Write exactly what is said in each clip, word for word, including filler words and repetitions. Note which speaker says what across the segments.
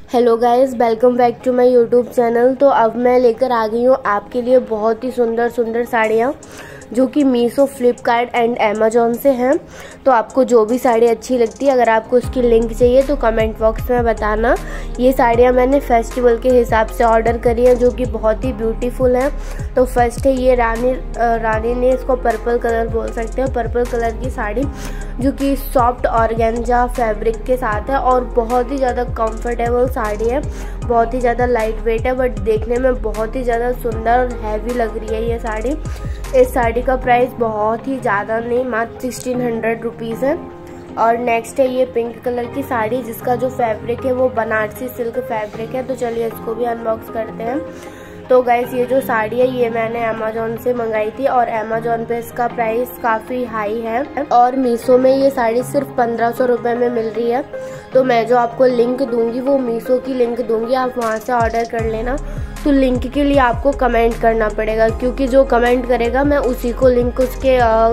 Speaker 1: Hello guys, welcome back to my YouTube channel. तो अब मैं लेकर आ गई हूँ आपके लिए बहुत ही सुंदर सुंदर साड़ियाँ जो कि मीशो, फ्लिपकार्ट एंड अमेजोन से हैं। तो आपको जो भी साड़ी अच्छी लगती है, अगर आपको उसकी लिंक चाहिए तो कमेंट बॉक्स में बताना। ये साड़ियाँ मैंने फेस्टिवल के हिसाब से ऑर्डर करी हैं जो कि बहुत ही ब्यूटीफुल हैं। तो फर्स्ट है ये रानी रानी ने इसको पर्पल कलर बोल सकते हैं, पर्पल कलर की साड़ी जो कि सॉफ्ट ऑर्गेन्जा फैब्रिक के साथ है और बहुत ही ज़्यादा कंफर्टेबल साड़ी है, बहुत ही ज़्यादा लाइट वेट है, बट देखने में बहुत ही ज़्यादा सुंदर और हैवी लग रही है ये साड़ी। इस साड़ी का प्राइस बहुत ही ज़्यादा नहीं, मात्र सिक्सटीन हंड्रेड रुपीज़ है। और नेक्स्ट है ये पिंक कलर की साड़ी जिसका जो फैब्रिक है वो बनारसी सिल्क फैब्रिक है। तो चलिए इसको भी अनबॉक्स करते हैं। तो गाइस, ये जो साड़ी है ये मैंने अमेजोन से मंगाई थी और अमेजोन पे इसका प्राइस काफ़ी हाई है और मीशो में ये साड़ी सिर्फ पंद्रह सौ रुपये में मिल रही है। तो मैं जो आपको लिंक दूंगी वो मीशो की लिंक दूंगी, आप वहाँ से ऑर्डर कर लेना। तो लिंक के लिए आपको कमेंट करना पड़ेगा, क्योंकि जो कमेंट करेगा मैं उसी को लिंक उसके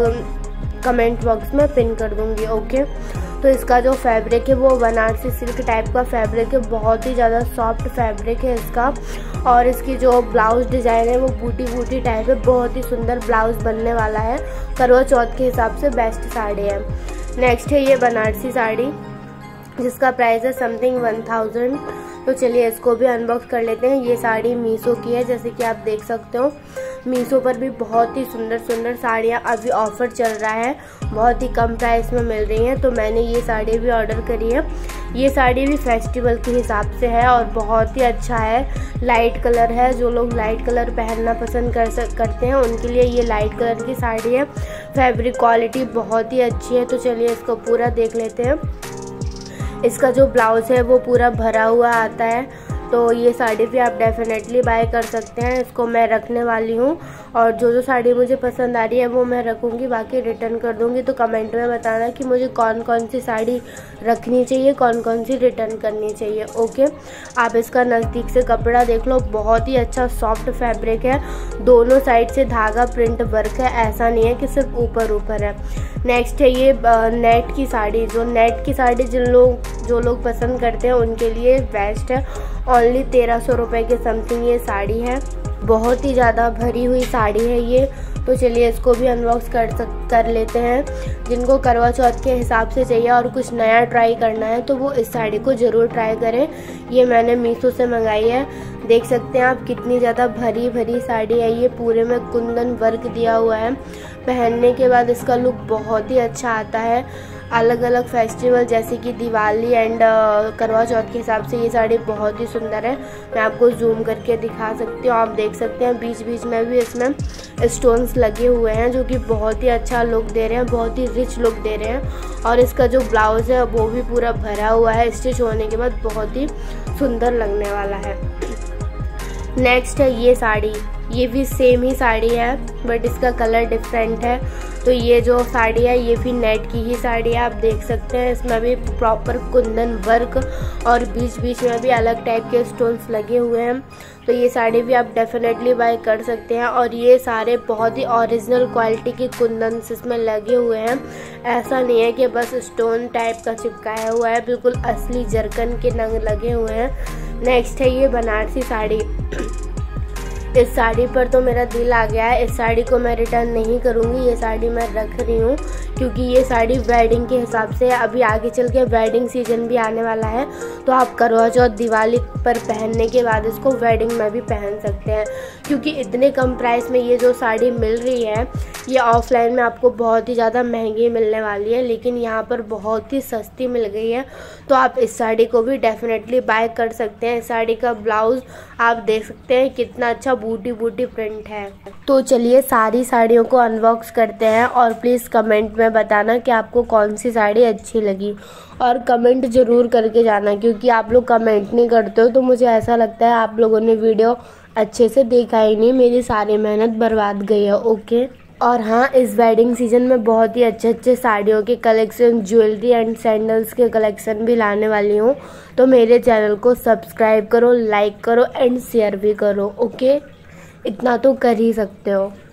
Speaker 1: कमेंट बॉक्स में पिन कर दूंगी। ओके, तो इसका जो फैब्रिक है वो बनारसी सिल्क टाइप का फैब्रिक है, बहुत ही ज़्यादा सॉफ्ट फैब्रिक है इसका। और इसकी जो ब्लाउज डिज़ाइन है वो बूटी बूटी टाइप है, बहुत ही सुंदर ब्लाउज बनने वाला है। करवा चौथ के हिसाब से बेस्ट साड़ी है। नेक्स्ट है ये बनारसी साड़ी जिसका प्राइस है समथिंग वन थाउजेंड। तो चलिए इसको भी अनबॉक्स कर लेते हैं। ये साड़ी मीशो की है, जैसे कि आप देख सकते हो। मीशो पर भी बहुत ही सुंदर सुंदर साड़ियाँ अभी ऑफर चल रहा है, बहुत ही कम प्राइस में मिल रही हैं। तो मैंने ये साड़ी भी ऑर्डर करी है। ये साड़ी भी फेस्टिवल के हिसाब से है और बहुत ही अच्छा है, लाइट कलर है। जो लोग लाइट कलर पहनना पसंद कर सक करते हैं उनके लिए ये लाइट कलर की साड़ी है। फैब्रिक क्वालिटी बहुत ही अच्छी है। तो चलिए इसको पूरा देख लेते हैं। इसका जो ब्लाउज है वो पूरा भरा हुआ आता है। तो ये साड़ी भी आप डेफिनेटली बाय कर सकते हैं। इसको मैं रखने वाली हूँ और जो जो साड़ी मुझे पसंद आ रही है वो मैं रखूँगी, बाकी रिटर्न कर दूँगी। तो कमेंट में बताना कि मुझे कौन कौन सी साड़ी रखनी चाहिए, कौन कौन सी रिटर्न करनी चाहिए। ओके, आप इसका नज़दीक से कपड़ा देख लो, बहुत ही अच्छा सॉफ्ट फैब्रिक है। दोनों साइड से धागा प्रिंट वर्क है, ऐसा नहीं है कि सिर्फ ऊपर ऊपर है। नेक्स्ट है ये नेट की साड़ी। जो नेट की साड़ी जिन लोग जो लोग पसंद करते हैं उनके लिए बेस्ट है। ओनली तेरह सौ रुपये के समथिंग ये साड़ी है, बहुत ही ज़्यादा भरी हुई साड़ी है ये। तो चलिए इसको भी अनबॉक्स कर सक कर लेते हैं। जिनको करवा चौथ के हिसाब से चाहिए और कुछ नया ट्राई करना है तो वो इस साड़ी को ज़रूर ट्राई करें। ये मैंने मीशो से मंगाई है, देख सकते हैं आप कितनी ज़्यादा भरी भरी साड़ी है। ये पूरे में कुंदन वर्क दिया हुआ है। पहनने के बाद इसका लुक बहुत ही अच्छा आता है। अलग अलग फेस्टिवल जैसे कि दिवाली एंड करवा चौथ के हिसाब से ये साड़ी बहुत ही सुंदर है। मैं आपको जूम करके दिखा सकती हूँ, आप देख सकते हैं बीच बीच में भी इसमें स्टोन्स लगे हुए हैं जो कि बहुत ही अच्छा लुक दे रहे हैं, बहुत ही रिच लुक दे रहे हैं। और इसका जो ब्लाउज है वो भी पूरा भरा हुआ है, स्टिच होने के बाद बहुत ही सुंदर लगने वाला है। नेक्स्ट है ये साड़ी, ये भी सेम ही साड़ी है बट इसका कलर डिफरेंट है। तो ये जो साड़ी है ये भी नेट की ही साड़ी है, आप देख सकते हैं। इसमें भी प्रॉपर कुंदन वर्क और बीच बीच में भी अलग टाइप के स्टोन्स लगे हुए हैं। तो ये साड़ी भी आप डेफिनेटली बाय कर सकते हैं। और ये सारे बहुत ही ओरिजिनल क्वालिटी के कुंदन्स इसमें लगे हुए हैं, ऐसा नहीं है कि बस स्टोन टाइप का चिपकाया हुआ है, बिल्कुल असली जरकन के नग लगे हुए हैं। नेक्स्ट है ये बनारसी साड़ी। इस साड़ी पर तो मेरा दिल आ गया है, इस साड़ी को मैं रिटर्न नहीं करूँगी, ये साड़ी मैं रख रही हूँ क्योंकि ये साड़ी वेडिंग के हिसाब से अभी आगे चल के वेडिंग सीजन भी आने वाला है। तो आप करवा चौथ दिवाली पर पहनने के बाद इसको वेडिंग में भी पहन सकते हैं, क्योंकि इतने कम प्राइस में ये जो साड़ी मिल रही है ये ऑफलाइन में आपको बहुत ही ज़्यादा महंगी मिलने वाली है, लेकिन यहाँ पर बहुत ही सस्ती मिल गई है। तो आप इस साड़ी को भी डेफिनेटली बाय कर सकते हैं। इस साड़ी का ब्लाउज आप देख सकते हैं कितना अच्छा बूटी बूटी प्रिंट है। तो चलिए सारी साड़ियों को अनबॉक्स करते हैं और प्लीज़ कमेंट में बताना कि आपको कौन सी साड़ी अच्छी लगी और कमेंट ज़रूर करके जाना, क्योंकि आप लोग कमेंट नहीं करते हो तो मुझे ऐसा लगता है आप लोगों ने वीडियो अच्छे से देखा ही नहीं, मेरी सारी मेहनत बर्बाद गई है। ओके, और हाँ, इस वेडिंग सीजन में बहुत ही अच्छे अच्छे साड़ियों के कलेक्शन, ज्वेलरी एंड सैंडल्स के कलेक्शन भी लाने वाली हूँ। तो मेरे चैनल को सब्सक्राइब करो, लाइक करो एंड शेयर भी करो। ओके, इतना तो कर ही सकते हो।